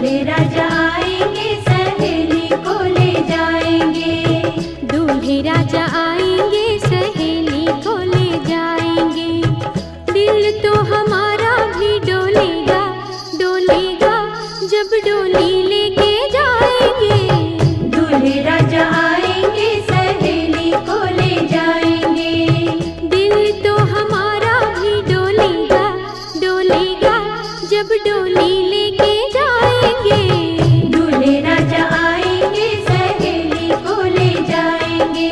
दूल्हे राजा आएंगे सहेली को ले जाएंगे। दूल्हे राजा आएंगे सहेली को ले जाएंगे। दिल तो हमारा भी डोलेगा डोलेगा जब डोली लेके जाएंगे। दूल्हे राजा आएंगे सहेली को ले जाएंगे। दिल तो हमारा भी डोलेगा डोलेगा जब डोली लेके जाएंगे। दूल्हे राजा आएंगे सहेली को ले जाएंगे।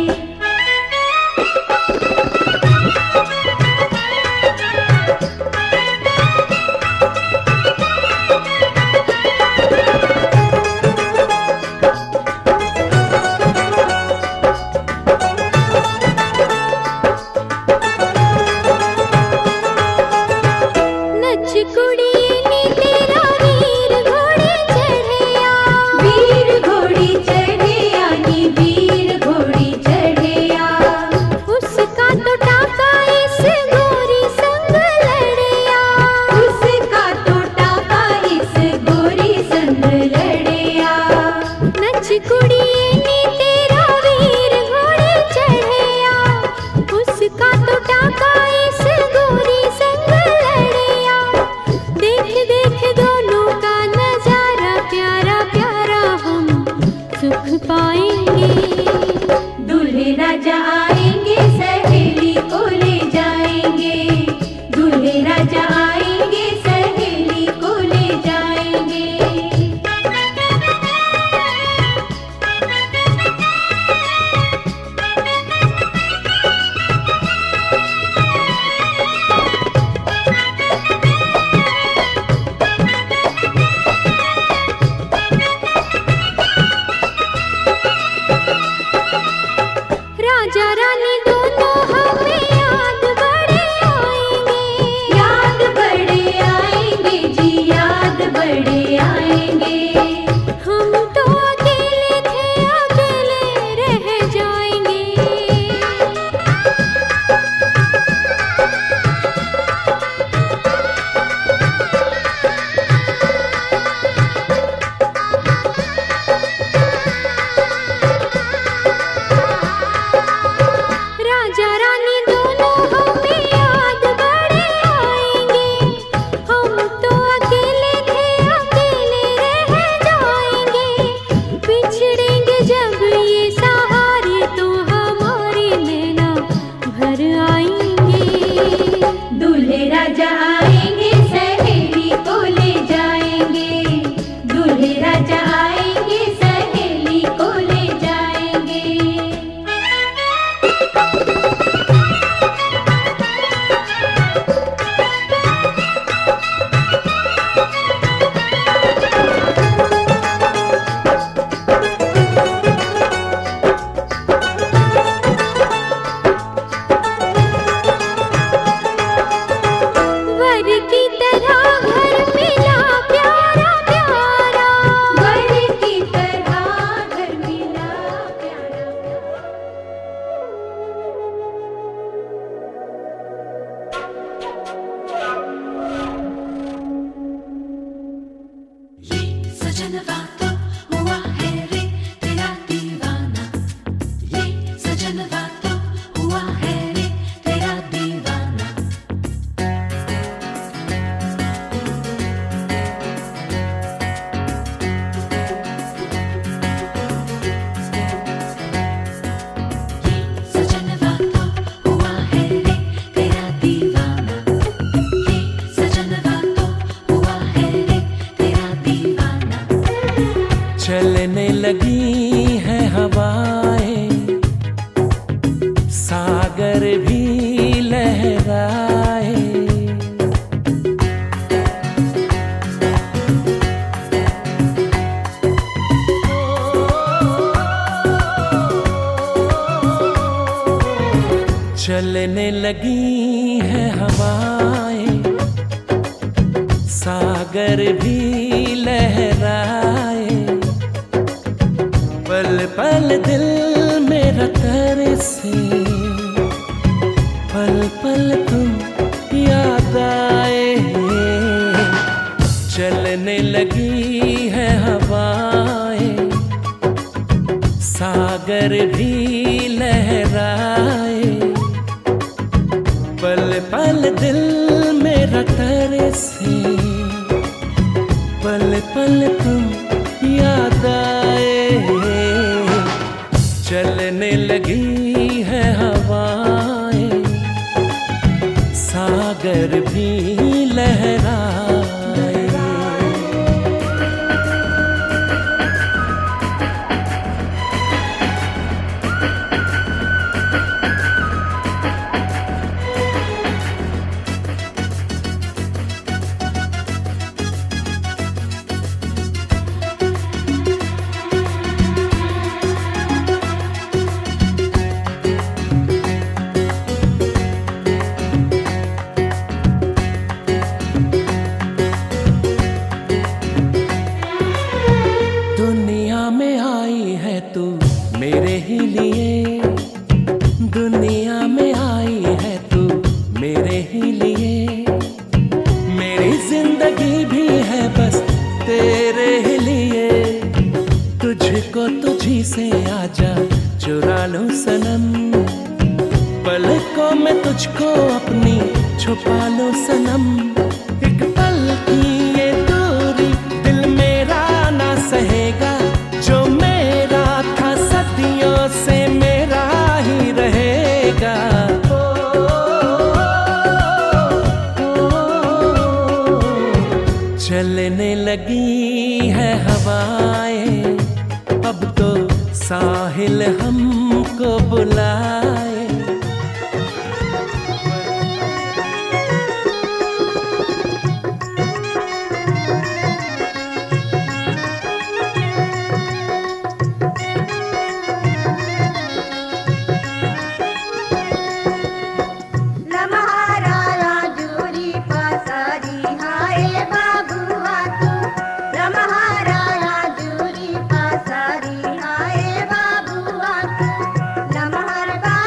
नच कुड़िए नी तेरा वीर घोड़े चढ़िया। वीर घोड़ी चढ़िया नी वीर घोड़ी चढ़िया। उसका तो टाका इस गोरी संग लड़िया। उसका तो टाका इस गोरी संग लड़िया। नच कुड़िए नी तेरा वीर घोड़े चढ़िया। उसका तो टाका इस गोरी संग लड़िया। देख देख दोनों का नजारा प्यारा प्यारा हम सुख पाएंगे। दूल्हे राजा आएंगे सहेली को ले जाएंगे। दूल्हे राजा आएंगे सहेली को ले जाएंगे। राजा रानी दोनों हमें याद बड़े आएंगे। याद बड़े आएंगे जी याद बड़े आएंगे। हम तो अकेले थे अकेले रह जाएंगे। राजा रानी दोनों हमें याद बड़े आएंगे। हम तो अकेले थे अकेले रह जाएंगे। बिछड़ेंगे जब ये सहारे तो हमारे नैना भर आएंगे। दूल्हे राजा आएंगे सहेली को ले जाएंगे। दूल्हे राजा आएंगे सहेली को ले जाएंगे। वर की तरह घर मिला प्यारा प्यारा। वर की तरह घर मिला प्यारा। ये सजनवा तो हुआ है रे तेरा दीवाना। ये सजनवा तो हुआ है रे तेरा दीवाना। ये सजनवा तो हुआ है रे तेरा दीवाना। ये सजनवा तो हुआ है रे तेरा दीवाना। चलने लगी है हवाएं, सागर भी लहराए। चलने लगी है हवाएं, सागर भी लहराए। पल पल दिल मेरा तरसे, पल पल तुम याद आए। चलने लगी है हवाएं, सागर भी लहराए, पल पल दिल मेरा तरसे, पल पल तुम याद आए। चलने लगी है हवाएं, सागर भी लहराए। दुनिया में आई है तू मेरे ही लिए, दुनिया में आई है तू मेरे ही लिए, मेरी जिंदगी भी है बस तेरे ही लिए। तुझको तुझी से आजा चुरा लो सनम, पलकों में तुझको अपनी छुपा लो सनम। एक पल की ये दूरी दिल मेरा ना सहेगा, जो मेरा था सदियों से मेरा ही रहेगा। चलने लगी है हवाएं, अब तो साहिल हमको बुलाए। लम्हारा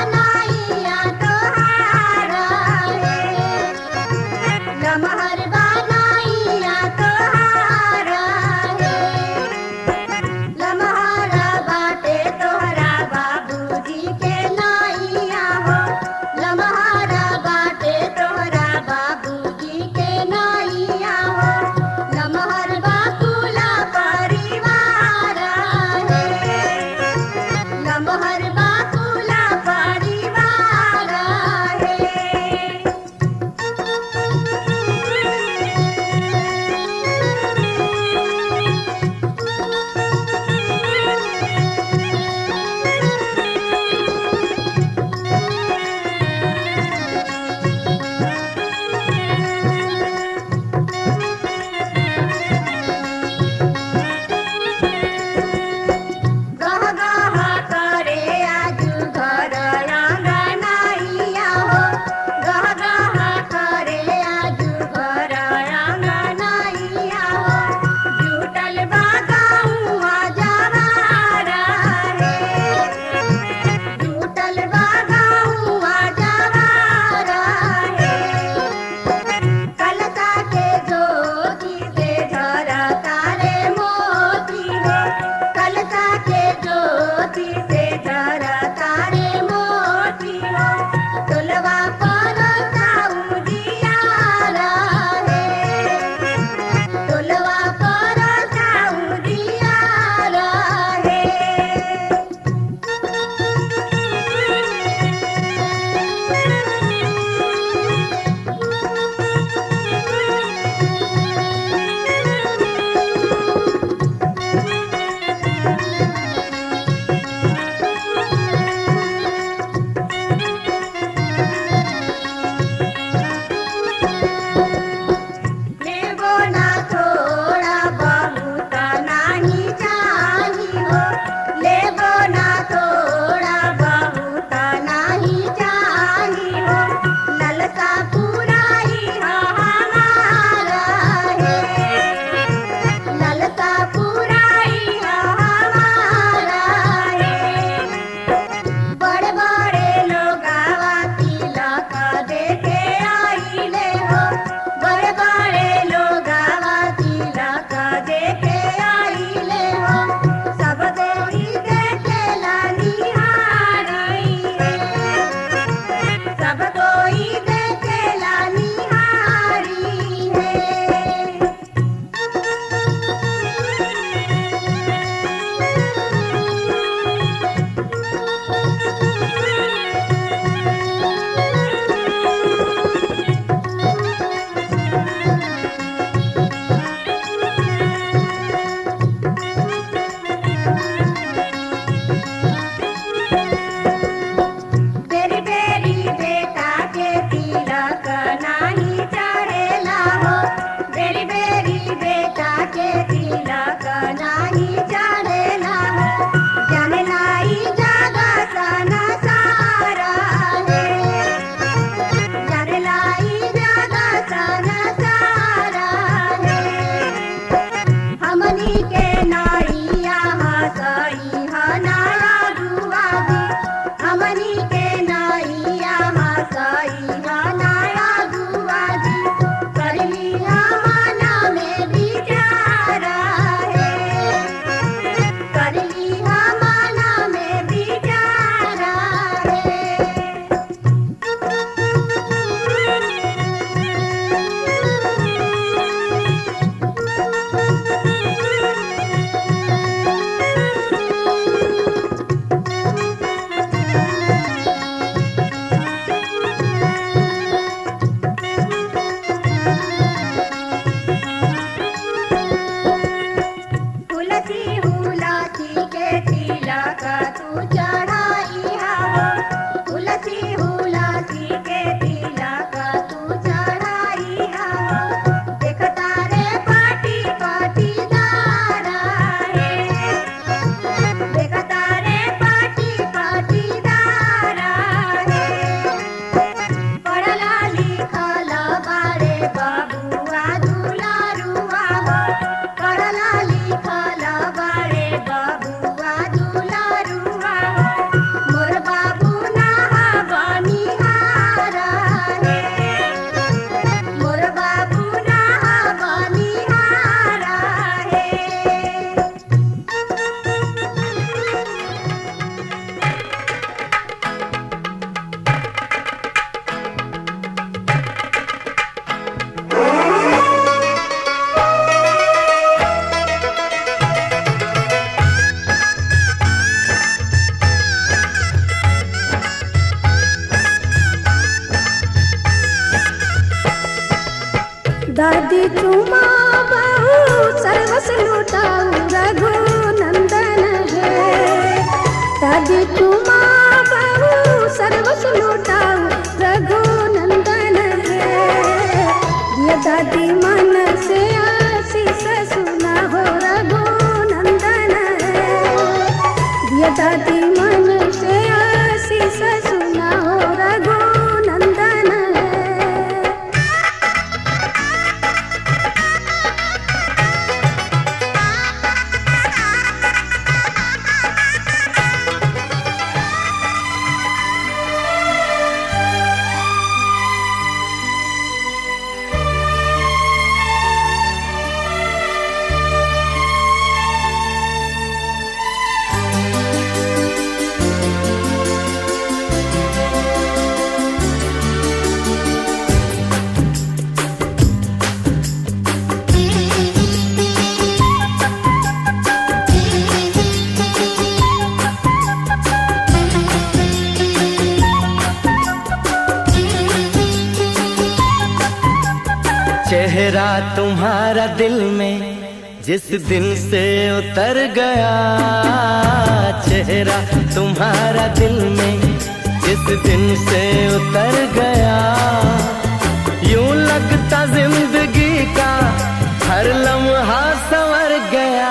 तुम्हारा दिल में जिस दिन से उतर गया, चेहरा तुम्हारा दिल में जिस दिन से उतर गया, यूं लगता जिंदगी का हर लम्हा संवर गया।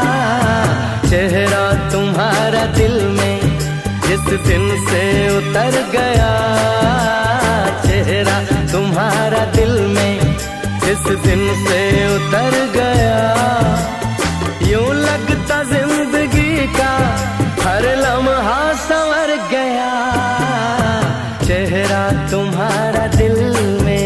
चेहरा तुम्हारा दिल में जिस दिन से उतर गया, चेहरा तुम्हारा दिल में जिस दिन से उतर गया, यूं लगता जिंदगी का हर लम्हा संवर गया। चेहरा तुम्हारा दिल में।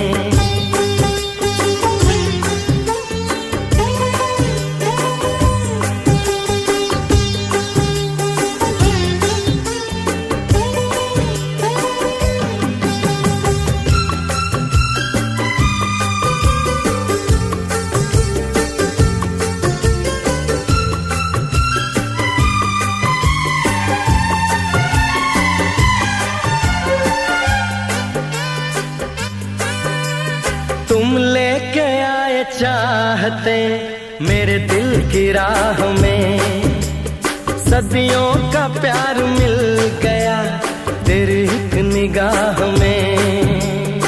तुम लेके आए चाहते मेरे दिल की राह में, सदियों का प्यार मिल गया तेरी एक निगाह में।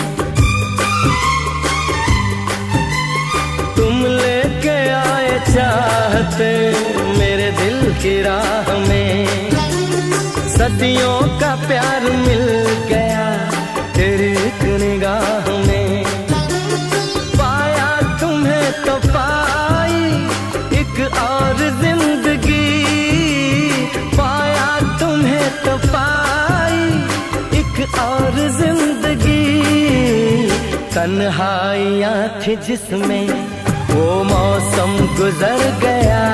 तुम लेके आए चाहते मेरे दिल की राह में, सदियों का प्यार मिल गया तेरी एक निगाह में। तो पाई एक और जिंदगी, पाया तुम्हें तो पाई एक और जिंदगी। तन्हाइयाँ थी जिसमें वो मौसम गुजर गया,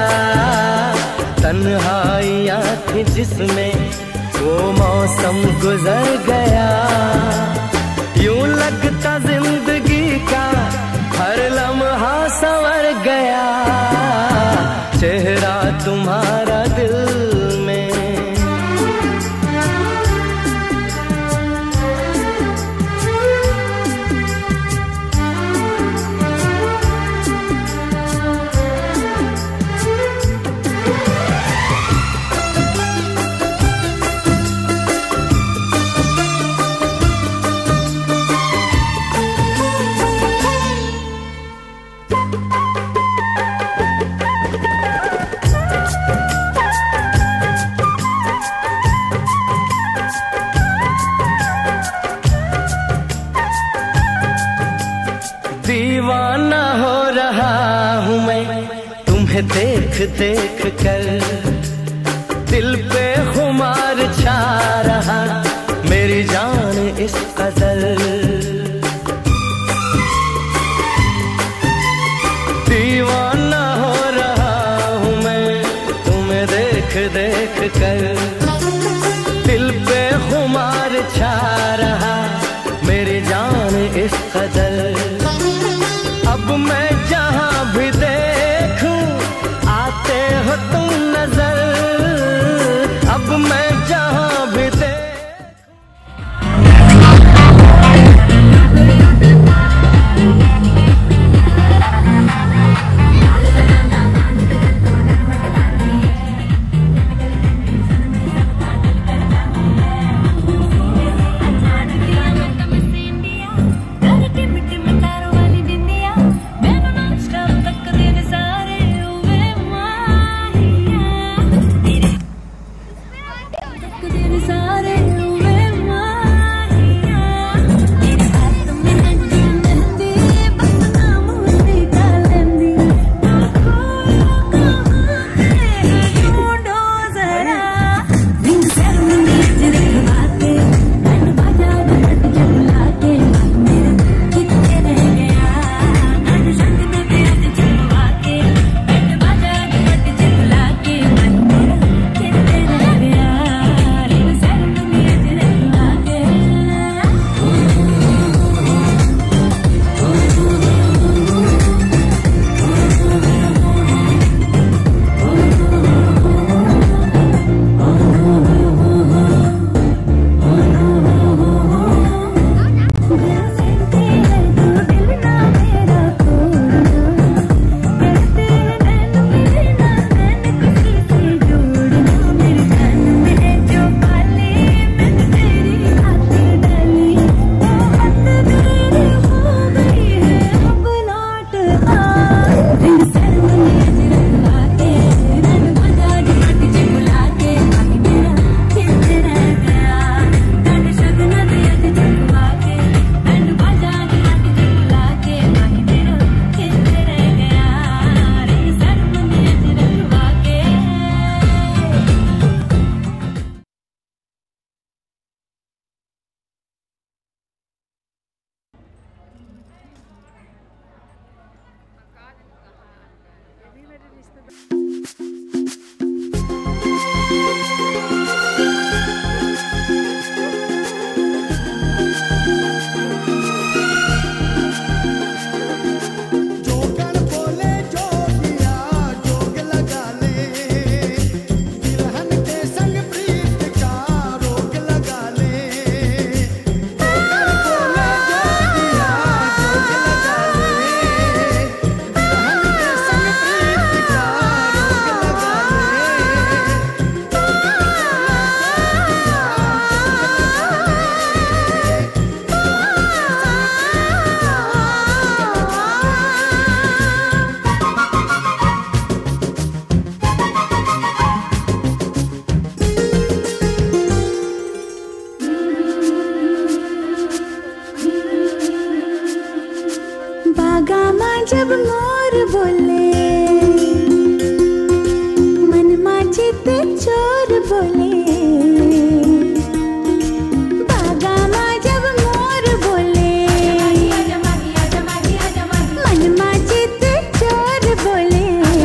तन्हाइयाँ थी जिसमें वो मौसम गुजर गया, यूं लगता जिंदगी का हर लम्हा संवर गया। चेहरा तुम्हारा दिल में। दीवाना हो रहा हूँ मैं तुम्हें देख देख कर, दिल पे खुमार छा रहा मेरी जान इस कदर। दीवाना हो रहा हूँ मैं तुम्हें देख देख कर, दिल पे खुमार छा रहा मेरी जान इस कदर। अब मैं जहाँ भी देखूं आते हो तुम नजर, अब मैं जहाँ भी देखूं। जब मोर बोले मन माचित चोर बोले, बागा माँ जब मोर बोले मन माचित चोर बोले,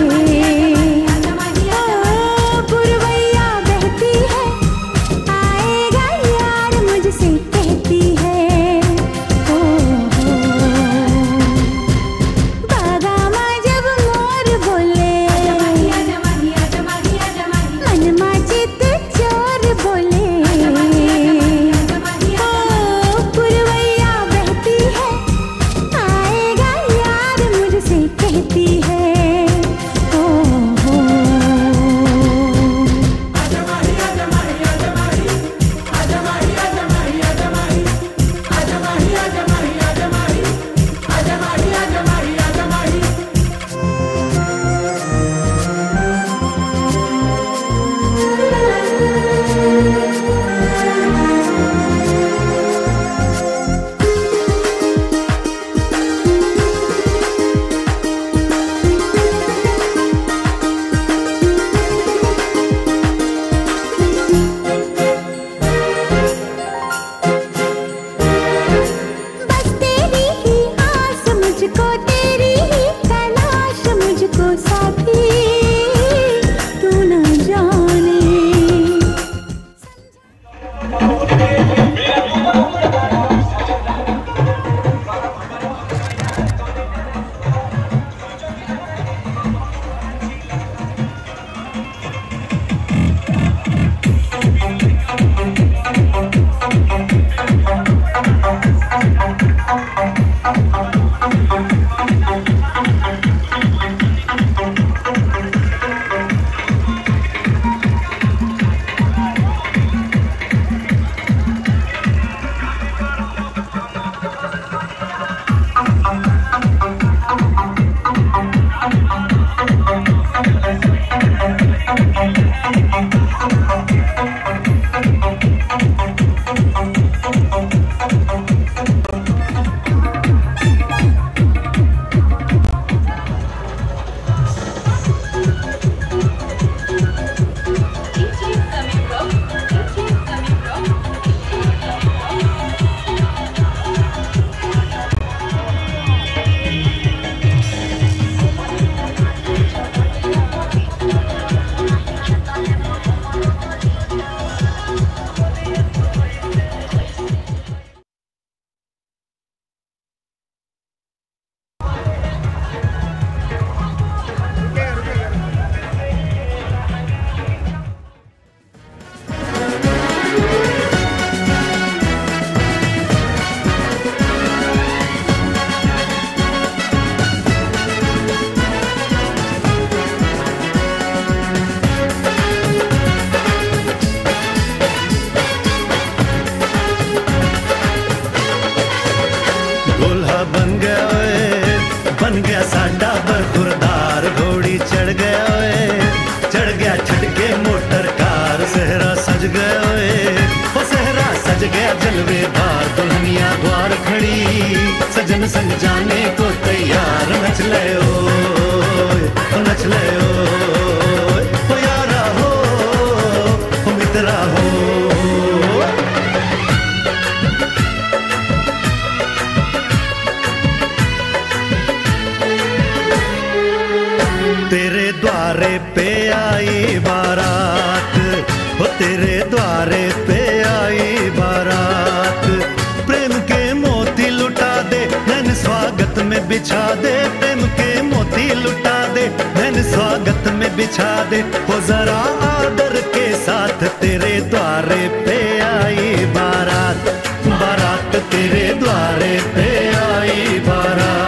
पुरवैया बहती है आएगा यार मुझसे कहती है, सजन संग जाने को तैयार, नच ले ओ नच ले ओ यारा हो मित्रा हो। तेरे तेरे द्वारे पे आई बारात, वो तेरे द्वारे पे आई बारात। प्रेम के मोती लुटा दे, धन स्वागत में बिछा दे। प्रेम के मोती लुटा दे, धन स्वागत में बिछा दे। वो जरा आदर के साथ तेरे द्वारे पे आई बारात, बारात तेरे द्वारे पे आई बारात।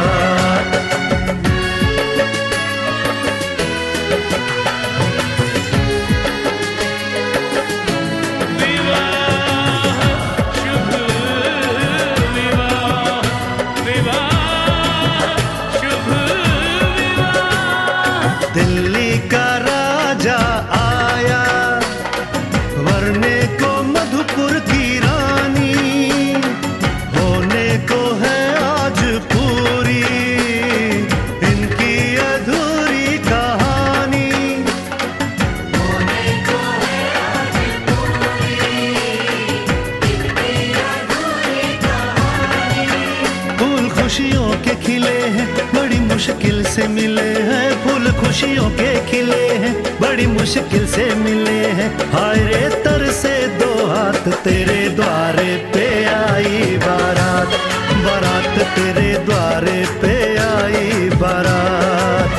दिल्ली का राजा आया, वरने को मधुपुर की रानी, होने को है आज पूरी इनकी अधूरी कहानी। होने को है आज पूरी इनकी अधूरी कहानी। फूल खुशियों के खिले हैं, बड़ी मुश्किल से मिले हैं। फूल खुशियों के खिले हैं, बड़ी मुश्किल से मिले हैं। हाय रे तर से दो हाथ, तेरे द्वारे पे आई बारात, बारात तेरे द्वारे पे आई बारात।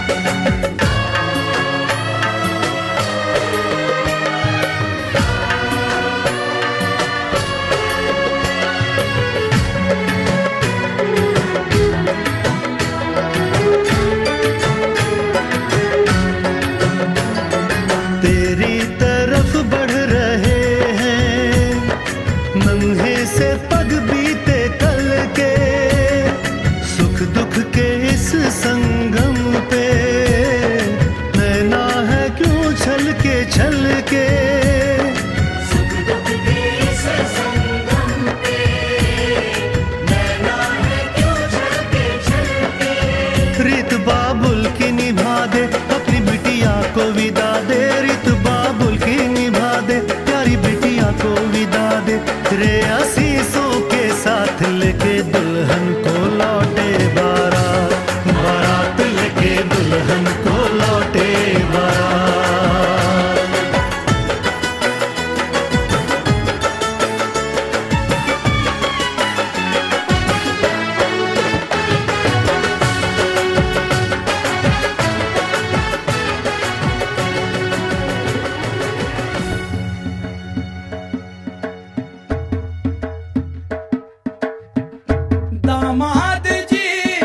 तेरी तरफ बढ़ रहे हैं नन्हे से पग बीते कल के, सुख दुख के इस संगम पे नैना है क्यों छल के छल के। सुख दुख के इस संगम पे नैना है क्यों छल के। रीत बाबुल की निभा दे, अपनी बिटिया को विदा दे। रीत बाबुल की निभा दे, प्यारी बिटिया को विदा दे। तेरे आशीषों के साथ लेके दुल्हन को लौटे बारात, बारात लेके दुल्हन को लौटे बारात। दामाद जी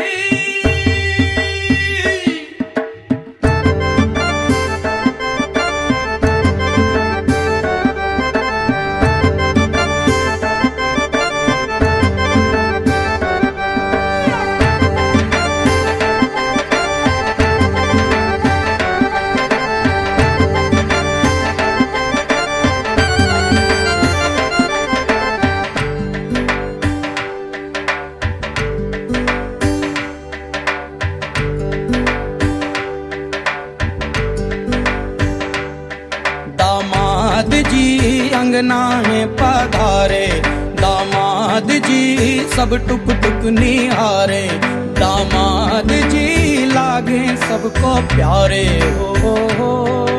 अंगना में पधारे। दामाद जी सब टुक टुक निहारे। दामाद जी लागे सबको प्यारे। हो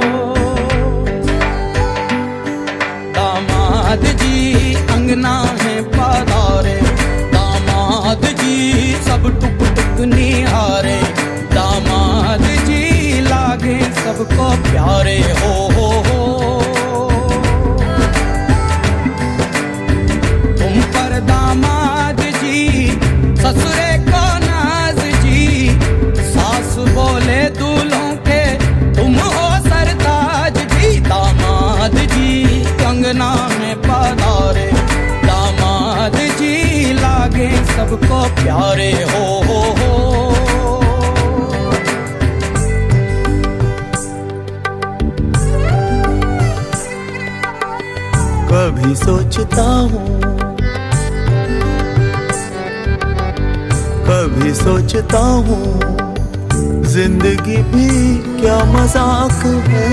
दामाद जी अंगना में पधारे। दामाद जी सब टुक टुक निहारे। दामाद जी लागे सबको प्यारे। हो दामाद जी ससुरे को नाज जी। सास बोले दूल्हों के तुम हो सरताज जी। दामाद जी कंगना में पधारे। दामाद जी लागे सबको प्यारे। हो कभी सोचता हूँ, कभी सोचता हूँ जिंदगी भी क्या मजाक है।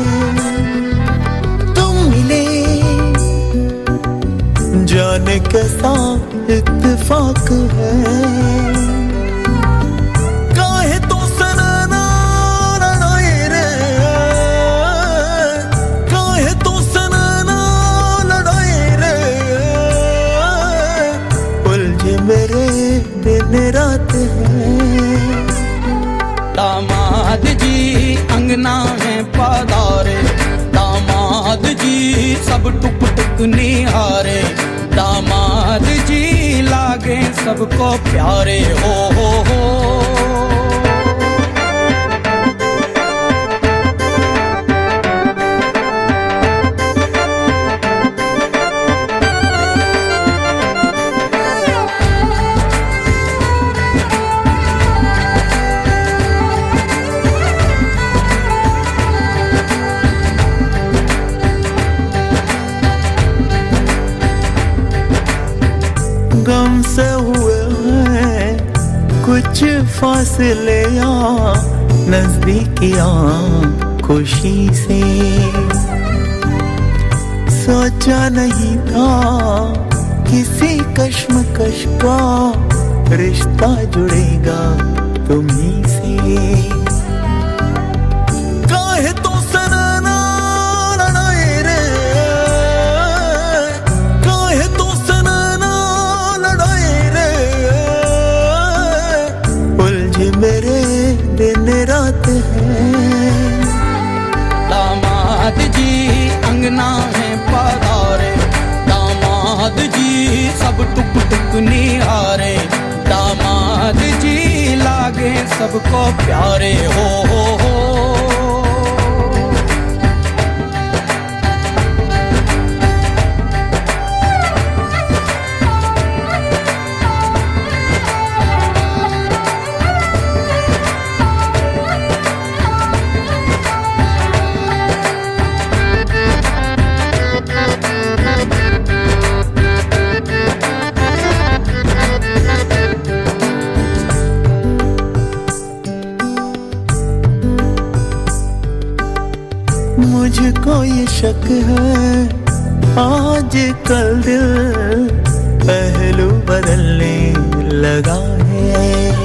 तुम मिले जाने कैसा इत्तेफाक है। काहे तो सनना अंगना में पधारे, दामाद जी सब टुक टुक निहारे, दामाद जी लागे सबको प्यारे हो। गम से हुए हैं कुछ फासले यहाँ नजदीकियाँ खुशी से, सोचा नहीं था किसी कश्मकश का रिश्ता जुड़ेगा तुम्ही से। काहे तो सनना लड़ाए रे, काहे तो सनना लड़ाए रे, उलझे मेरे दिन रात हैं। दामाद जी अंगना में पधारे, दामाद जी सब टुक टुक निहारे, दामाद जी लागे सबको प्यारे हो। मुझको ये शक है आज कल दिल पहलू बदलने लगा है,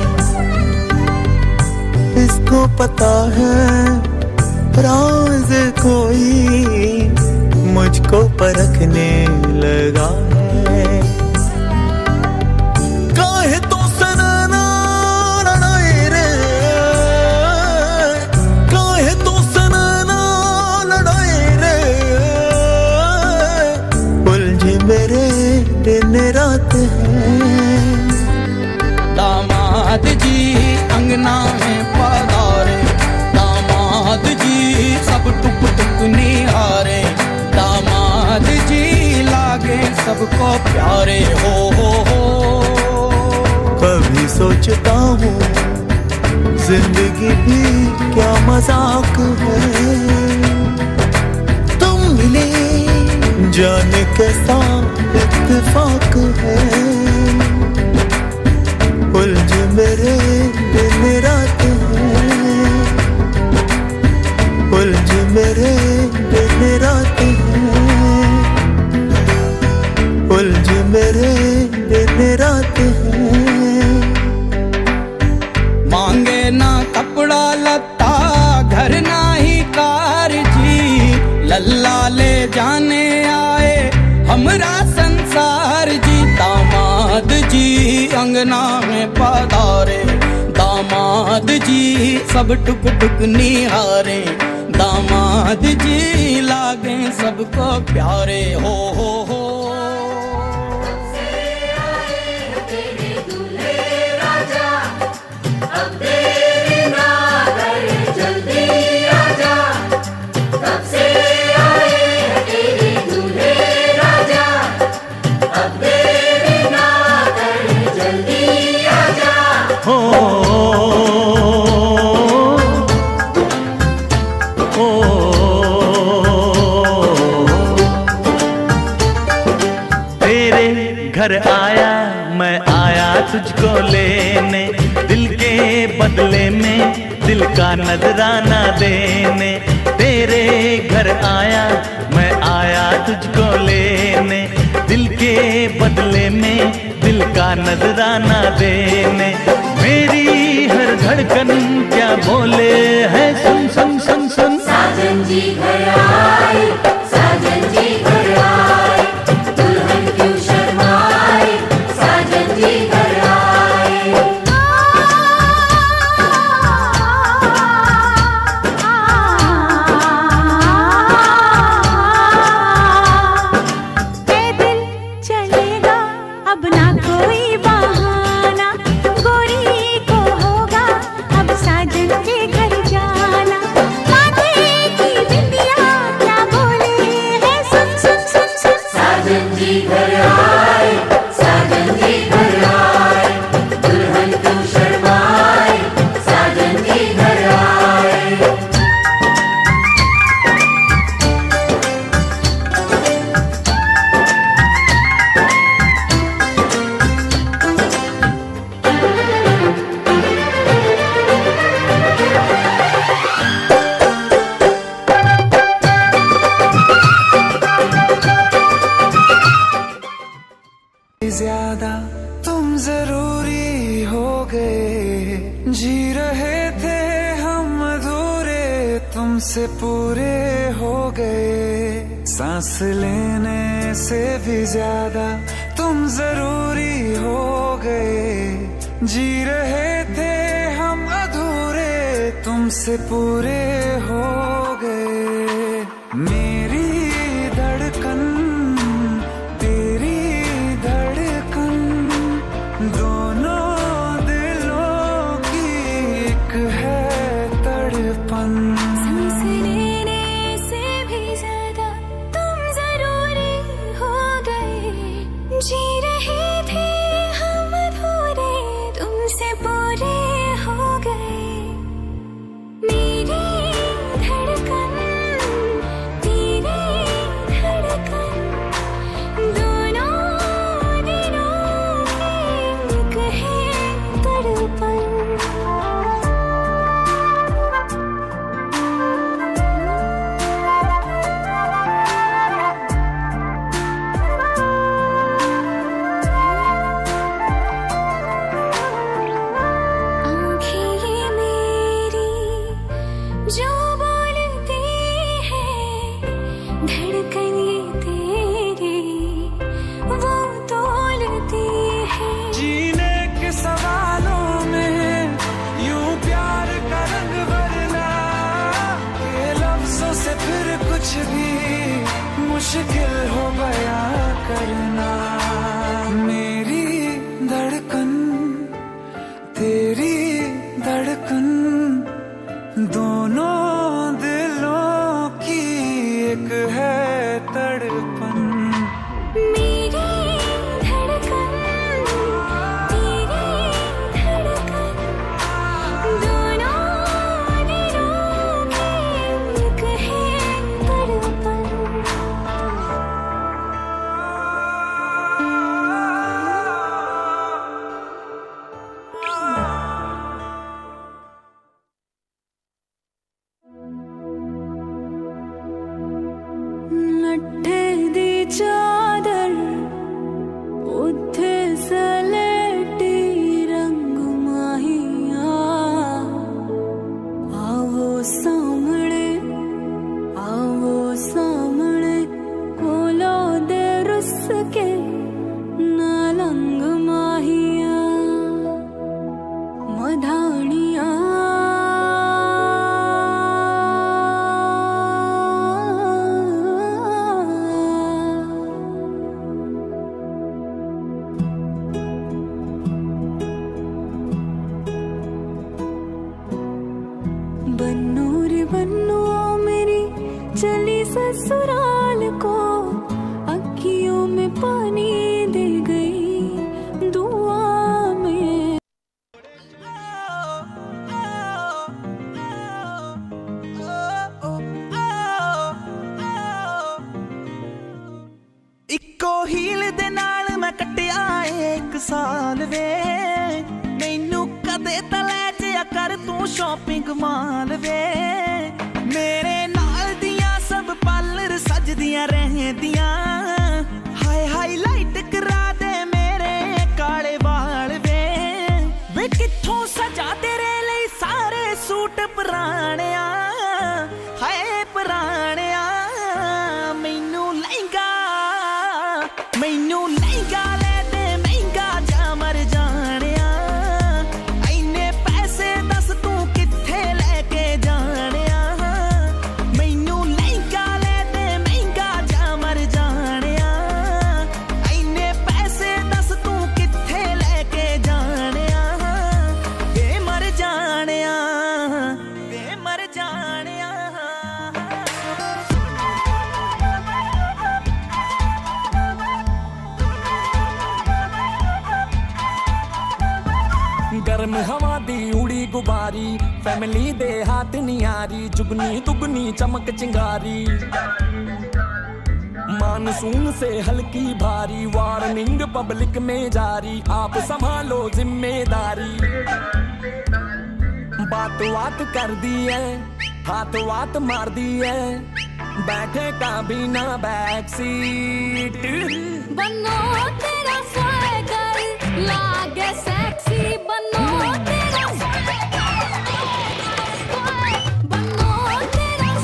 इसको पता है राज कोई मुझको परखने लगा है। काहे तो सनना लड़ाए रे, काहे तो सनना लड़ाए रे, उलझे मेरे दिन रात हैं। दामाद जी अंगना में पधारे, दामाद जी सब टुक टुक निहारे, दामाद जी लागे सबको प्यारे हो। कभी सोचता हूँ जिंदगी भी क्या मजाक है, तुम मिले जाने कैसा इत्तेफाक है, उलझे मेरे दिन रात हैं, उलझे मेरे दिन रात हैं, उलझे मेरे दिन रात हैं। मांगे ना कपड़ा लत्ता घर ना ही कार जी, लल्ला ले जाने आए हमरा संसार जी, दामाद जी अंगना में पधारे, दामाद जी सब टुक टुक निहारे, दामाद जी लागे सबको प्यारे हो। घर आया मैं आया तुझको लेने, दिल के बदले में दिल का नजराना देने। तेरे घर आया मैं आया तुझको लेने, दिल के बदले में दिल का नजराना देने। मेरी हर धड़कन क्या बोले है सुन सुन सुन सुन। साजन जी घर आए, साजन जी घर आए, दुल्हन क्यों शर्माए, साजन जी घर आए। तुमसे पूरे हो गए, सांस लेने से भी ज्यादा तुम जरूरी हो गए। जी रहे थे हम अधूरे, तुमसे पूरे हो गए। मेरी धड़कन तेरी धड़कन, दोनों दिलों की एक है तड़पन। सांस लेने से भी ज्यादा तुम जरूरी हो गए। जी रहे थे हम अधूरे, तुमसे पूरे हो गए। मेरी धड़कन तेरी धड़कन, दोनों दिलों की एक है तड़पन। आँखें ये मेरी जो बोलती है, धड़कन ये तेरी वो तोलती है। जीने के सवालों में यूं प्यार का रंग भरना, के लफ्जों से फिर कुछ भी मुश्किल हो बयां करना। मेरी धड़कन तेरी धड़कन, दोनों दिलों की एक है तड़पन। मेरी धड़कन तेरी धड़कन, दोनों दिलों की एक है तड़पन। लट्ठे दी चादर उत्थे सलेटी रंग माहिया, आवो सामने कोलो दे रुस के नालंग माहिया। मधानिया बन्नू रे बन्नू मेरी चली ससुराल को, अखियों में पानी दे गई दुआ में। इको हील दे नाल मैं कटिया एक साल वे, मैनू कदे तले जिया कर तू शॉपिंग माल वे। मेरे नाल दियां सब पार्लर सजदियां रहदियां, हाय हाईलाइट करा दे मेरे काले बाल वे। वे कित्थों सजा तेरे लिए सारे सूट पुराणिया, हाय पुराणिया। मैनू लहंगा ले दे महंगा जा मर जानिया, इन्ने पैसे दस तू कित्थे लेके जानिया। मैनू लहंगा ले दे महंगा जा मर जानिया, इन्ने पैसे दस तू कित्थे लेके जानिया। वे मर जानिया, वे मर जानिया। गर्म हवा दी उड़ी गुबारी, फैमिली दे हाथ नियारी, जुगनी दुगनी चमक चिंगारी। मानसून से हल्की भारी, वार्निंग पब्लिक में जारी, आप संभालो जिम्मेदारी। बात बात कर दी है, हाथ वात मार दी है, बैठे का बिना बैक सीट। बनो तेरा स्वैगर लागे सेक्सी, बनो तेरा स्वैगर, बनो तेरा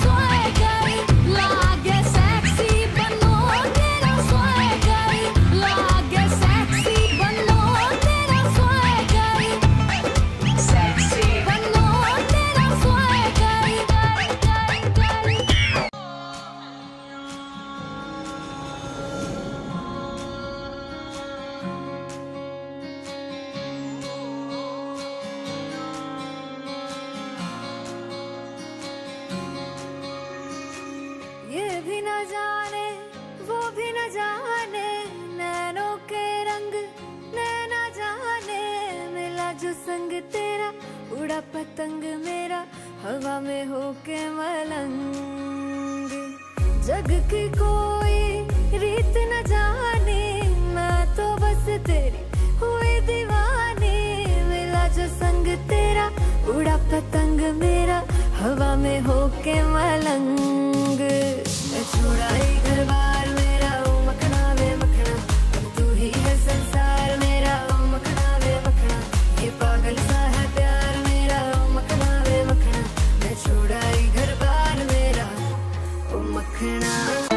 पतंग मेरा हवा में होके मलंग। जग की कोई रीत न जाने, मैं तो बस तेरी हुई दीवानी। मिला जो संग तेरा उड़ा पतंग मेरा हवा में होके मलंग। मैं छुड़ाई घर बार मेरा ओ मखना वे मखना, अब तू ही है संसार मेरा ओ मखना वे मखना। ये पागल सा है प्यार मेरा ओ मखना वे मखना। मैं छुड़ाई घर बार मेरा ओ मखना।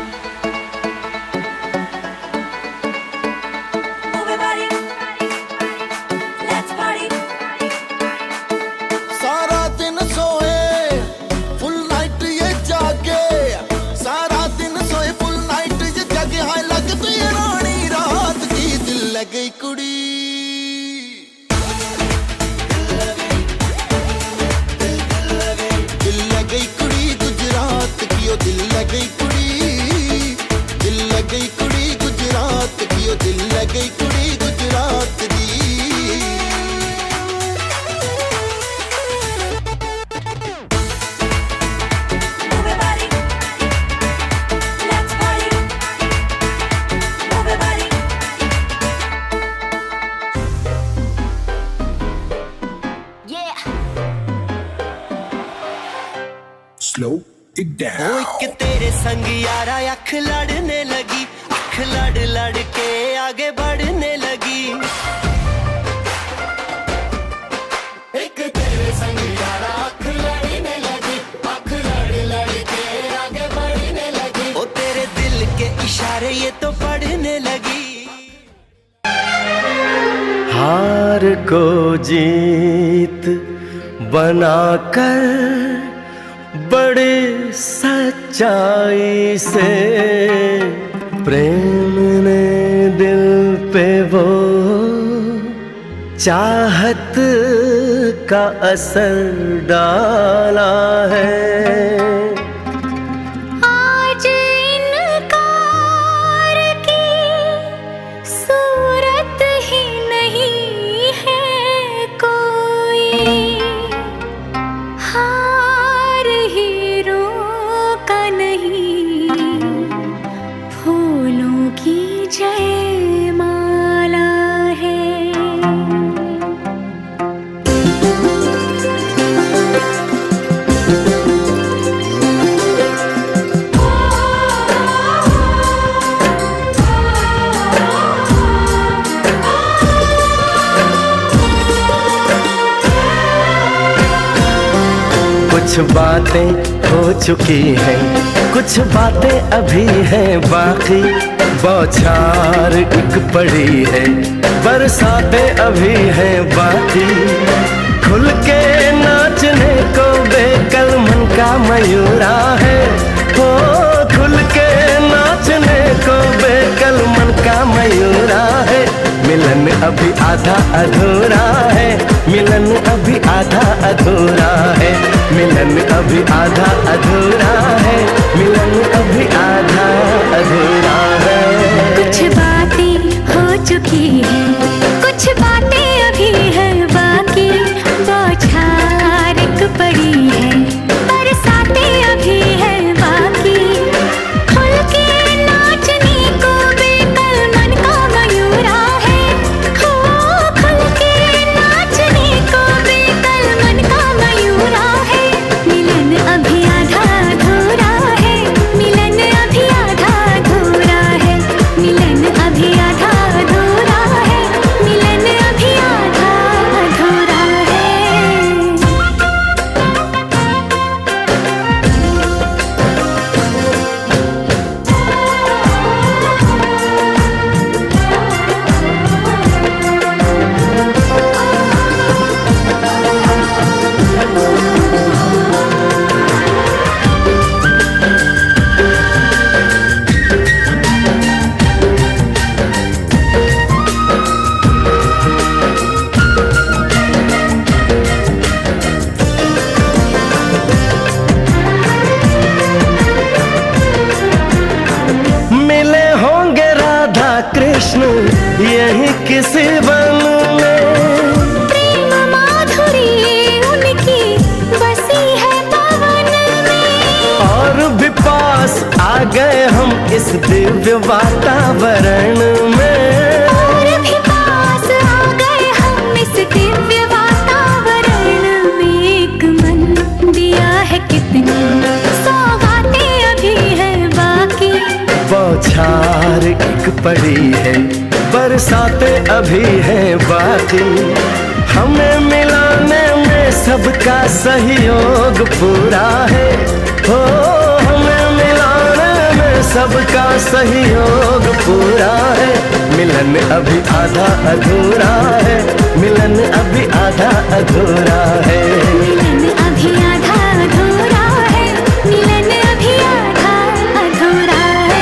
सारा दिन सोए फुल नाइट ये जागे, सारा दिन सोए फुल नाइट ये जागे। हाय लगती है रानी रात की, दिल लग गई कुड़ी। दिल लग गई कुड़ी गुजरात की, ओ दिल लग गई कुड़ी। दिल लग गई कुड़ी गुजरात की, ओ दिल लग गई कुड़ी गुजरात की। Slow it down. ओ एक तेरे संग यारा अख लड़ने लगी, अख लड़ लड़ के आगे बढ़ने लगी। एक तेरे संग यारा अख लड़ने लगी, अख लड़ लड़ के आगे बढ़ने लगी। ओ तेरे दिल के इशारे ये तो पढ़ने लगी। हार को जीत बनाकर बड़े सच्चाई से प्रेम ने दिल पे वो चाहत का असर डाला है। आज इनकार की सूरत ही नहीं है कोई। हार हीरों का नहीं, फूलों की जयमाला है। कुछ बातें हो चुकी हैं, कुछ बातें अभी हैं बाकी। बौछार एक पड़ी है, बरसातें अभी हैं बाकी। खुल के नाचने को बेकल मन का मयूरा है। हो खुल के नाचने को बेकल मन का मयूरा है। मिलन अभी आधा अधूरा है, मिलन अभी आधा अधूरा है। मिलन अभी आधा अधूरा है, मिलन अभी आधा अधूरा है। कुछ बातें हो चुकी हैं, कुछ बातें अभी हैं बाकी। बौछार एक पड़ी है, बरसातें अभी हैं बाकी। खुल के नाचने को बेकल मन का मयूरा है। हो खुल के नाचने को बेकल मन का मयूरा है। मिलन अभी आधा अधूरा है, मिलन अभी आधा अधूरा है। मिलन अभी आधा अधूरा है, मिलन अभी आधा अधूरा है। मिले होंगे राधा कृष्ण यही किसी वन में। प्रेम माधुरी उनकी और भी पास आ गए हम इस दिव्य वातावरण में, और भी पास आ गए हम इस दिव्य वातावरण में। एक मन दिया है कितनी सौगातें अभी है बाकी, बौछार एक पड़ी है बरसातें अभी है बाकी। हमें मिलाने में सबका सहयोग पूरा है, हो हमें मिलाने में सबका सहयोग पूरा है। मिलन अभी आधा अधूरा है, मिलन अभी आधा अधूरा है, मिलन अभी आधा अधूरा है, मिलन अभी आधा अधूरा है।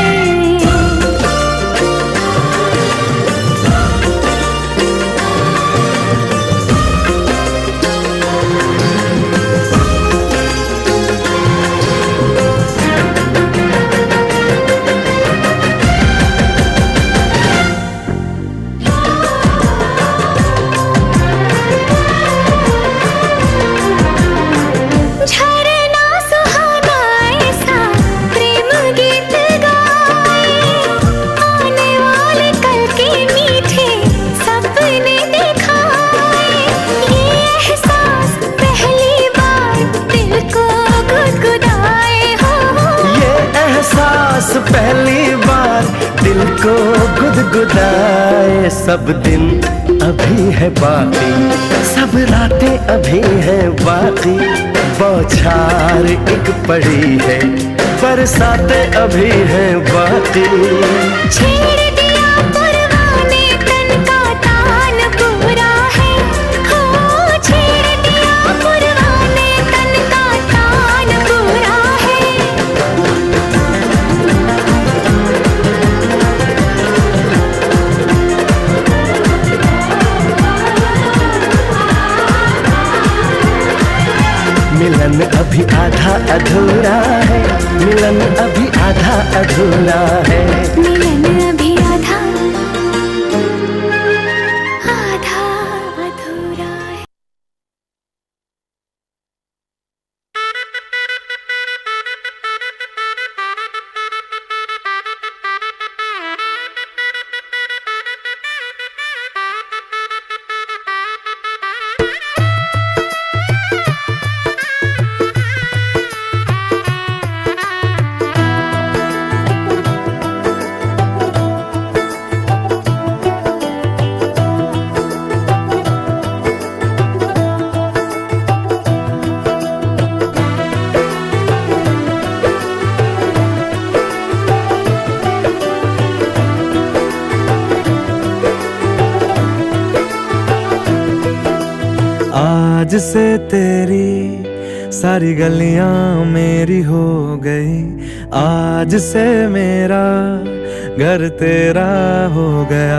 झरना सुहाना ऐसा प्रेम गीत गाए, आने वाले कल के मीठे सपने दिखाए। ये एहसास पहली बार दिल को गुदगुदाए हो, ये एहसास पहली बार दिल को गुदगुदाए। सब दिन अभी है बाकी, सब रातें अभी है बाकी। बौछार एक पड़ी है बरसातें अभी है बाकी। छेड़ दिया परवाने तन का तान पूरा है, हो छेड़ दिया परवाने तन का तान पूरा है। मिलन अभी आधा अधूरा है, मिलन अभी आधा अधूरा है, मिलन अभी आधा आधा अधूरा है। आज से तेरी सारी गलियां मेरी हो गई, आज से मेरा घर तेरा हो गया।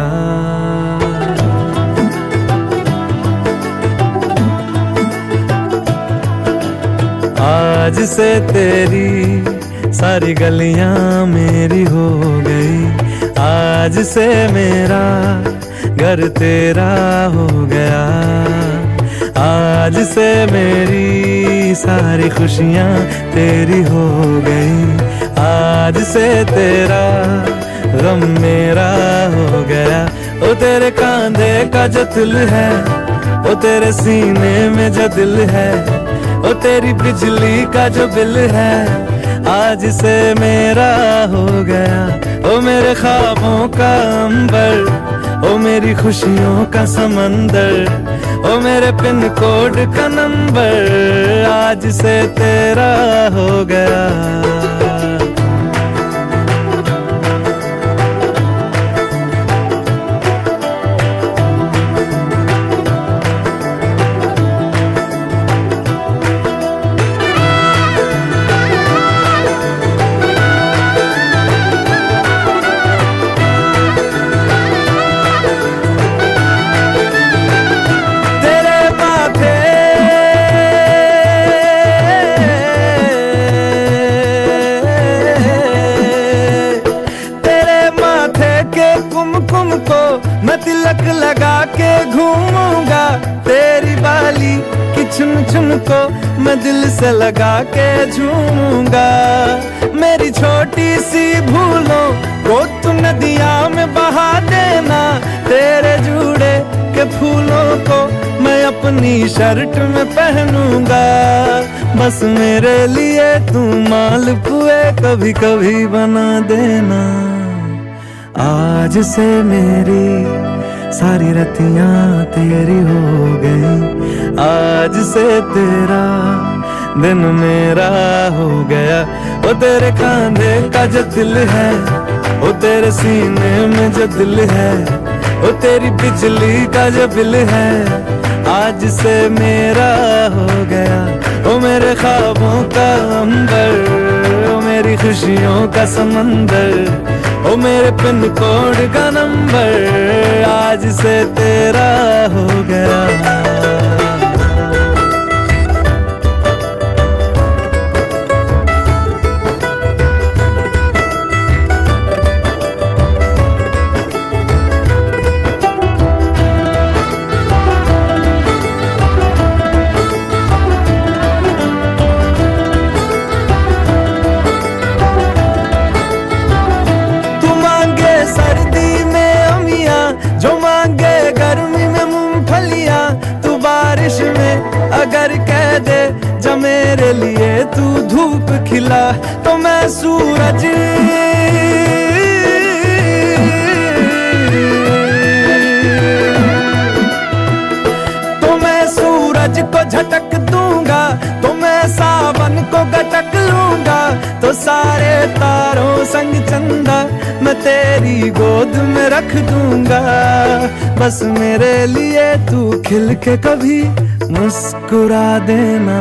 आज से तेरी सारी गलियां मेरी हो गई, आज से मेरा घर तेरा हो गया। आज से मेरी सारी खुशियां तेरी हो गई, आज से तेरा गम मेरा हो गया। ओ तेरे कांधे का जो दिल है, ओ तेरे सीने में जो दिल है, ओ तेरी बिजली का जो बिल है, आज से मेरा हो गया। ओ मेरे ख्वाबों का अंबर, ओ मेरी खुशियों का समंदर, ओ मेरे पिन कोड का नंबर, आज से तेरा हो गया। जश्न को मैं दिल से लगा के झूमूंगा। मेरी छोटी सी भूलों को तू नदिया में बहा देना। तेरे जुड़े के फूलों को मैं अपनी शर्ट में पहनूंगा। बस मेरे लिए तू मालपुए कभी कभी बना देना। आज से मेरी सारी रतियां तेरी हो गई। आज से तेरा दिन मेरा हो गया। वो तेरे कांधे का जो दिल है, वो तेरे सीने में जो दिल है, वो तेरी बिजली का जो बिल है, आज से मेरा हो गया। वो मेरे ख्वाबों का अंबर, वो मेरी खुशियों का समंदर, वो मेरे पिन कोड का नंबर, आज से तेरा हो गया। अगर कह दे जब मेरे लिए तू धूप खिला, तो मैं सूरज को झटक दूंगा, तो मैं सावन को गटक लूंगा। तो सारे तारों संग चंदा मैं तेरी गोद में रख दूंगा। बस मेरे लिए तू खिल के कभी मुस्कुरा देना।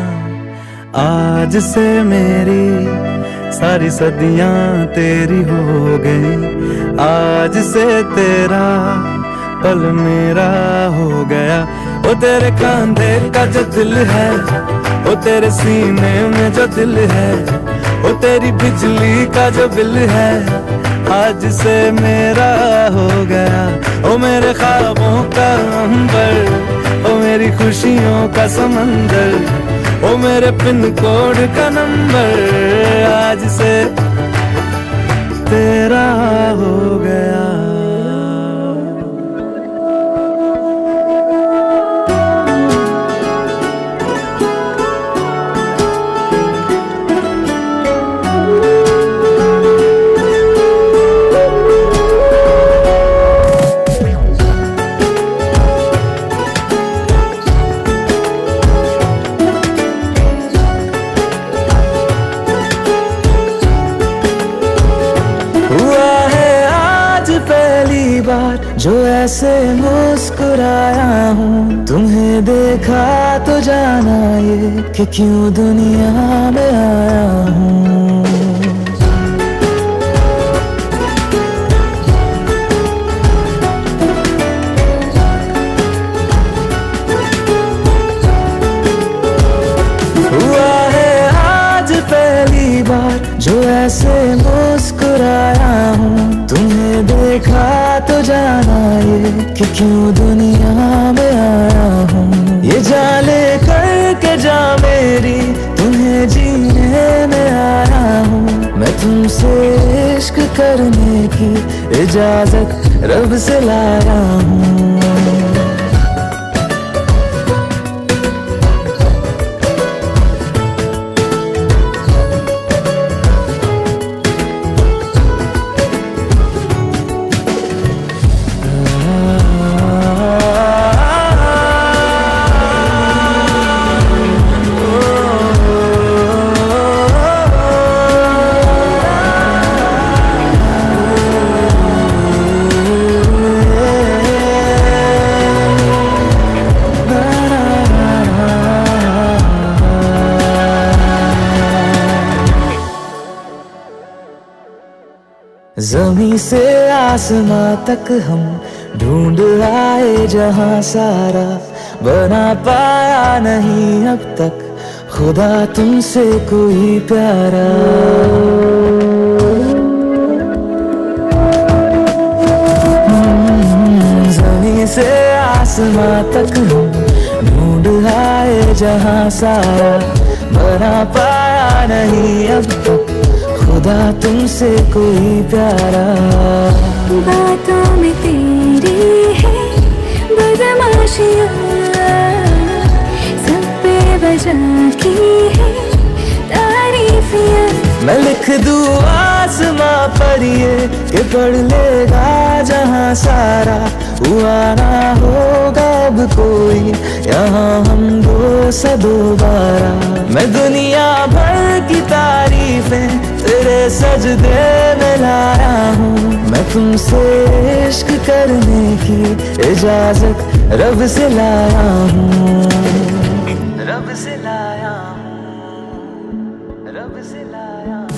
आज से मेरी सारी सदियां तेरी हो गई। आज से तेरा पल मेरा हो गया। वो तेरे कांधे का जो दिल है, वो तेरे सीने में जो दिल है, वो तेरी बिजली का जो बिल है, आज से मेरा हो गया। वो मेरे ख्वाबों का अंबर, वो मेरी खुशियों का समंदर, वो मेरे पिन कोड का नंबर, आज से तेरा हो गया। जो ऐसे मुस्कुराया हूँ, तुम्हें देखा तो जाना ये कि क्यों दुनिया में आया हूँ। हुआ है आज पहली बार जो ऐसे मुस्कुराया हूँ, तुम्हें देखा तो जाना ये कि क्यों दुनिया में आया हूँ। ये जाने करके जा मेरी तुम्हें जीने में आया हूँ। मैं तुमसे इश्क करने की इजाजत रब से लाया हूँ। ज़मीं से आसमां तक हम ढूंढ आए जहां सारा, बना पाया नहीं अब तक खुदा तुमसे कोई प्यारा। ज़मीं से आसमां तक हम ढूंढ आए जहां सारा, बना पाया नहीं अब तक खुदा तुमसे कोई प्यारा। बातों में तेरी है बदमाशियाँ, सब पे बजा की है तारीफियाँ। मैं लिख दूँ आसमां पर ये कि पढ़ लेगा जहां सारा, हुआ ना होगा अब कोई यहाँ हम दो से दोबारा। मैं दुनिया भर की तारीफें तेरे सजदे में लाया हूँ, मैं तुमसे इश्क करने की इजाजत रब से लाया हूँ, रब से लाया हूँ, रब से लाया हूँ।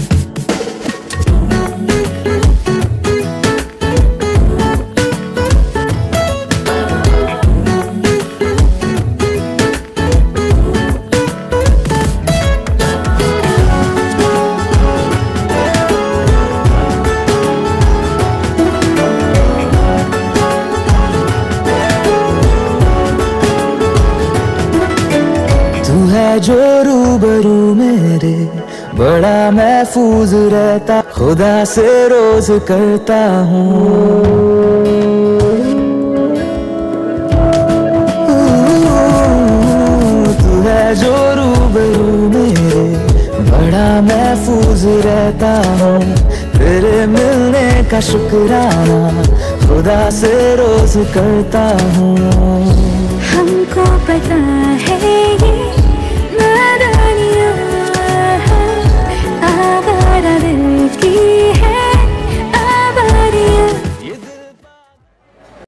जो रूबरू मेरे बड़ा महफूज रहता, खुदा से रोज करता हूँ। तू है जो रूबरू मेरे बड़ा महफूज रहता हूँ, तेरे मिलने का शुक्राना खुदा से रोज करता हूँ। हमको पता है ये नादानियाँ, आवारा दिल की